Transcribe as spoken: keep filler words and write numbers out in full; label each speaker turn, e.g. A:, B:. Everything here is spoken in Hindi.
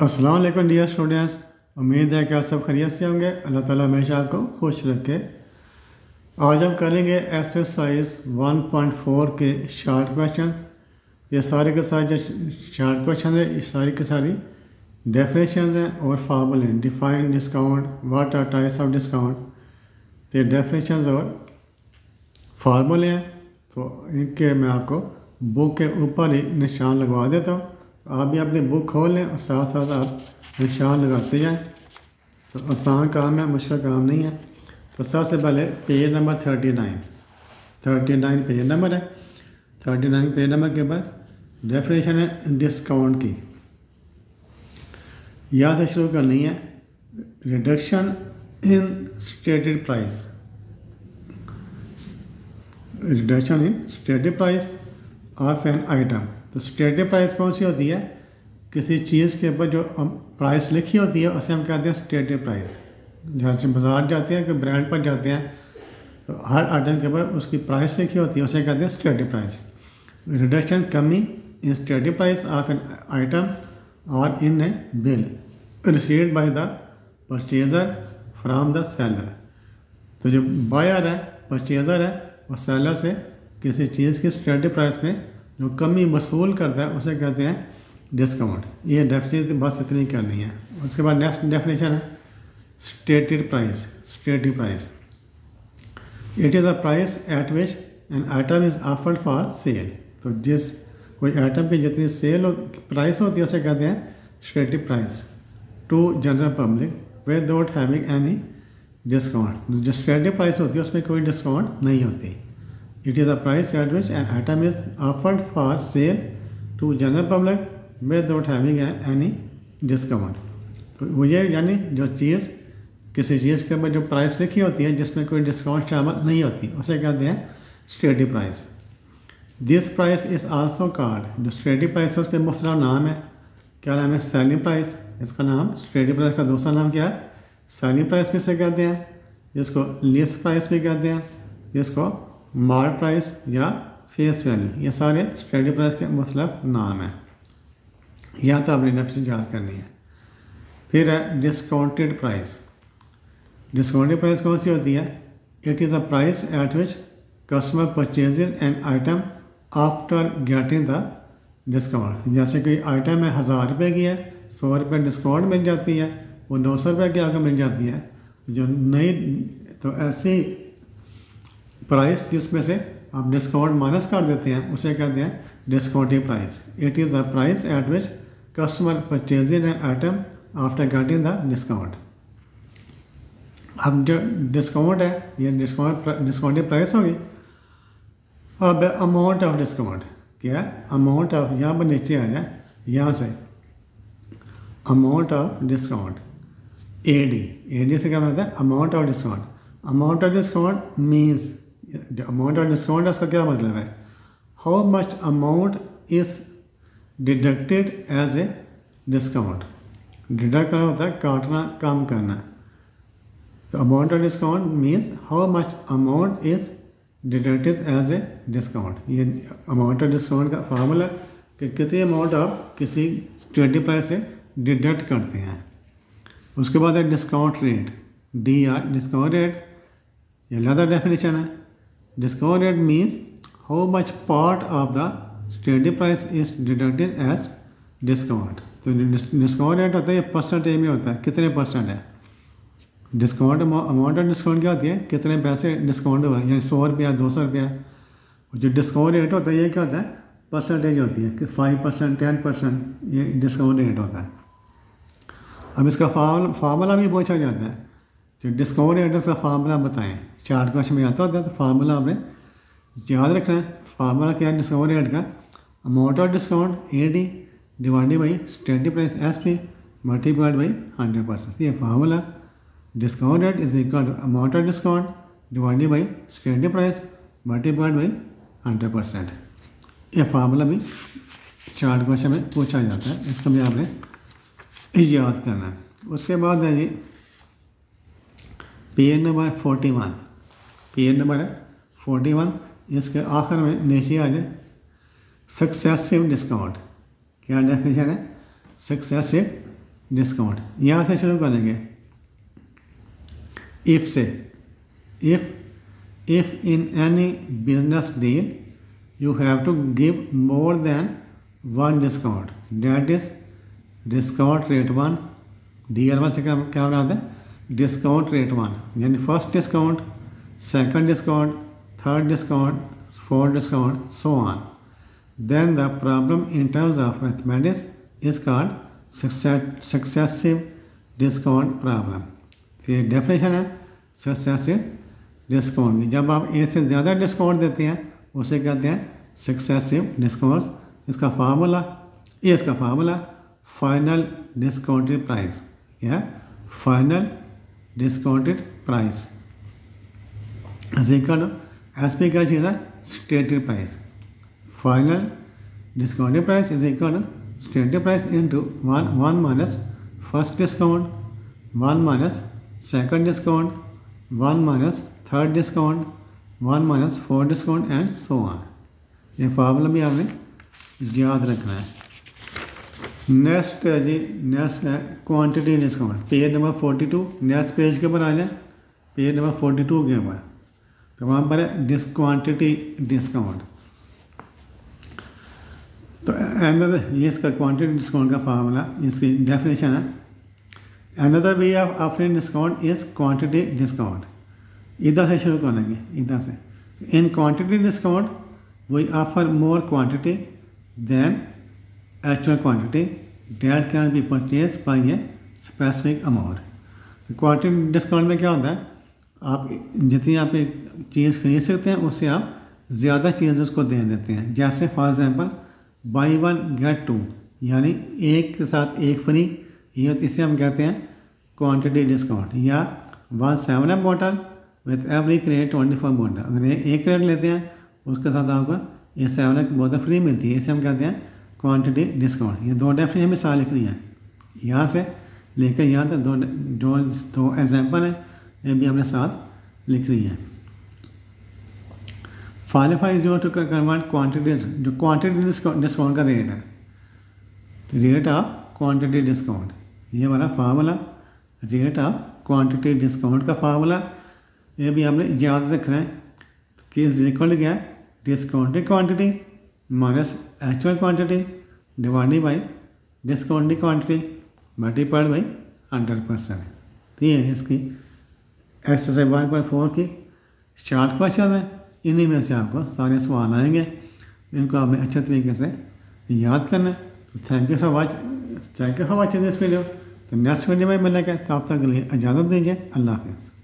A: अस्सलाम वालेकुम डियर स्टूडेंट्स, उम्मीद है कि आप सब खैरियत से होंगे। अल्लाह ताला हमेशा आपको खुश रखे। आज हम करेंगे एक्सरसाइज वन पॉइंट फोर के शार्ट क्वेश्चन। ये सारे के सारे जो शार्ट क्वेश्चन है ये सारी के सारी डेफिनेशन हैं और फार्मूले हैं। Define discount, what are types of discount, ये डेफिनेशन और फार्मूले हैं। तो इनके मैं आपको बुक के ऊपर ही निशान लगवा देता हूँ। आप भी अपनी बुक खोल लें और साथ साथ आप निशान लगाते जाएं। तो आसान काम है, मुश्किल काम नहीं है। तो सबसे पहले page number thirty nine thirty nine page number है। थर्टी नाइन पेज नंबर के ऊपर डेफिनेशन है डिस्काउंट की। यहाँ से शुरू करनी है। Reduction in stated price, reduction in stated price of an item. तो स्टेटेड प्राइस कौन सी होती है? किसी चीज़ के ऊपर जो प्राइस लिखी होती है उसे हम कहते हैं स्टेटेड प्राइस। जहाँ से बाजार जाते हैं कि ब्रांड पर जाते हैं तो हर आइटम के ऊपर उसकी प्राइस लिखी होती है, उसे कहते हैं स्टेटेड प्राइस। रिडक्शन कमी in stated price of an item और in a bill received by the purchaser from the seller. तो जो बायर है, परचेजर है, वो सेलर से किसी चीज़ की स्टेटेड प्राइस में जो कमी वसूल करता है उसे कहते हैं डिस्काउंट। ये डेफिनेशन बस इतनी करनी है। उसके बाद नेक्स्ट डेफिनेशन है stated price. Stated price it is a price at which an item is offered for sale. तो जिस कोई आइटम की जितनी सेल हो प्राइस होती है उसे कहते हैं stated price to general public without having any discount. जो स्टेटेड प्राइस होती है उसमें कोई डिस्काउंट नहीं होती। It is a price at which an item is offered for sale to general public without having any discount। तो वो ये यानी जो चीज़ किसी चीज़ के ऊपर जो प्राइस लिखी होती है जिसमें कोई डिस्काउंट शामिल नहीं होती उसे कहते हैं stated price. This price is also called, जो स्टेटेड प्राइस है उसके मुख्तलिफ नाम है। क्या नाम है? सेलिंग प्राइस, इसका नाम। स्टेटेड प्राइस का दूसरा नाम क्या है? सेलिंग प्राइस भी इसे कहते हैं। जिसको लिस्ट प्राइस भी कहते हैं, जिसको मार्क प्राइस या फेस वैल्यू, ये सारे स्टेटेड प्राइस के मुख्तलिफ नाम हैं। यहाँ तो आपने डेफिनेशन याद करनी है। फिर है डिस्काउंटेड प्राइस। डिस्काउंटेड प्राइस कौन सी होती है? It is a price at which customer purchases an item after getting the discount. जैसे कोई आइटम है हज़ार रुपये की है, सौ रुपये डिस्काउंट मिल जाती है, वो नौ सौ रुपये की आगे मिल जाती है। जो नई तो ऐसी प्राइस जिसमें से आप डिस्काउंट माइनस कर देते हैं उसे कहते हैं discounted price. It is the price at which customer purchases an item after getting the discount. अब जो डिस्काउंट है ये डिस्काउंट डिस्काउंटेड प्राइस होगी। अब अमाउंट ऑफ डिस्काउंट क्या है? अमाउंट ऑफ, यहाँ पर नीचे आ जाए, यहाँ से amount of discount A D. A D से क्या मतलब है? Amount of discount. Amount of discount means, जो अमाउंट ऑफ डिस्काउंट है उसका क्या मतलब है? How much amount is deducted as a discount. Deduct करना होता है काटना, कम करना। तो amount of discount means how much amount is deducted as a discount. ये अमाउंट ऑफ डिस्काउंट का फार्मूला कि कितनी अमाउंट आप किसी स्टेटेड प्राइस से डिडक्ट करते हैं। उसके बाद है discount rate, D R. Discount rate ये अलग डेफिनेशन है। Discount rate means how much part of the stated price is deducted as discount. तो डिस्काउंट रेट होता है ये परसेंटेज में होता है, कितने परसेंट है डिस्काउंट। अमाउंट ऑफ डिस्काउंट क्या होती है? कितने पैसे डिस्काउंट हुआ, यानी सौ रुपया, दो सौ रुपया। जो डिस्काउंट रेट होता है ये क्या होता है? परसेंटेज होती है कि फाइव परसेंट, टेन परसेंट, ये डिस्काउंट रेट होता है। अब इसका फार्मूला फार्मूला भी पूछा जाता है। जो डिस्काउंट रेट उसका फार्मूला बताएं। चार्ट क्वेश्चन में आता होता है तो फार्मूला आपने याद रखना है। फार्मूला क्या है डिस्काउंट रेट का? Amount of discount A D divided by stated price S P multiplied by hundred percent. ये formula discount rate is equal to amount of discount divided by stated price multiplied by hundred percent. ये फार्मूला भी चार्ट क्वेश्चन में पूछा जाता है, इसको भी आपने याद करना है। उसके बाद है जी page number forty one. Page number है फोर्टी वन। इसके आखिर में नीचे आ जाए सक्सेसिव डिस्काउंट। क्या डेफिनेशन है? Successive discount. यहाँ से शुरू करेंगे इफ़ से। If if in any business deal you have to give more than one discount, that is discount rate one। D R one से क्या क्या बनाते हैं, डिस्काउंट रेट वन, यानी first discount, second discount, third discount, fourth discount, so on. Then the problem in terms of mathematics is called successive discount problem. ये डेफिनेशन है सक्सेसिव डिस्काउंट की। जब आप ए से ज़्यादा डिस्काउंट देते हैं उसे कहते हैं सक्सेसिव डिस्काउंट। इसका फार्मूला, ये इसका फार्मूला फाइनल डिस्काउंटेड प्राइस, क्या final discounted price is equal to S P क्या चीज़ है, stated price. Final discounted price is equal to stated price into one one minus first discount, one minus second discount, one minus third discount, one minus four discount and so on. ये फार्मूला भी आपने याद रखना है। नेक्स्ट है जी, नेक्स्ट है quantity discount. Page number forty two, next page के ऊपर आ जाए, पेज नंबर फोर्टी टू के ऊपर, तो वहाँ पर है डिस क्वान्टिटी डिस्काउंट। तो अनदर, ये इसका क्वांटिटी डिस्काउंट का फार्मूला, इसकी डेफिनेशन है, another way of offering discount is quantity discount. इधर से शुरू करेंगे, इधर से। In quantity discount we offer more quantity than actual quantity that can be purchase by a specific amount. Quantity discount में क्या होता है, आप जितनी आप एक चीज़ खरीद सकते हैं उससे आप ज़्यादा चीज़ उसको दे देते हैं। जैसे for example buy one get two, यानी एक के साथ एक फ्री, ये इसे हम कहते हैं क्वांटिटी डिस्काउंट। या one seven up bottle with every crate twenty four bottle, अगर ये एक क्रेट लेते हैं उसके साथ आपको ये सेवन अप बोतल फ्री मिलती है, इसे हम कहते हैं क्वांटिटी डिस्काउंट। ये दो डेफिनेशन हमें साथ लिख रही हैं, यहाँ से लेकर यहाँ तक दो जो दो एग्जाम्पल हैं ये भी हमने साथ लिख रही हैं। फाइव जो टू कन्वर्ट क्वांटिटी, जो क्वांटिटी डिस्काउंट का रेट है, रेट ऑफ क्वांटिटी डिस्काउंट, ये वाला formula rate of quantity discount का फार्मूला ये भी हमने याद रखना है कि इज इक्वल क्या है, discounted quantity minus actual quantity divided by discounted quantity multiplied by hundred percent. तो ये है इसकी एक्सरसाइज वन पॉइंट फोर की शॉर्ट क्वेश्चन है। इन्हीं में से आपको सारे सवाल आएंगे, इनको आपने अच्छे तरीके से याद करना है। तो thank you for watch thank you for watching this video. तो नेक्स्ट वीडियो में मिलेगा, तो आप तक के लिए इजाज़त दीजिए। अल्लाह हाफ़िज़।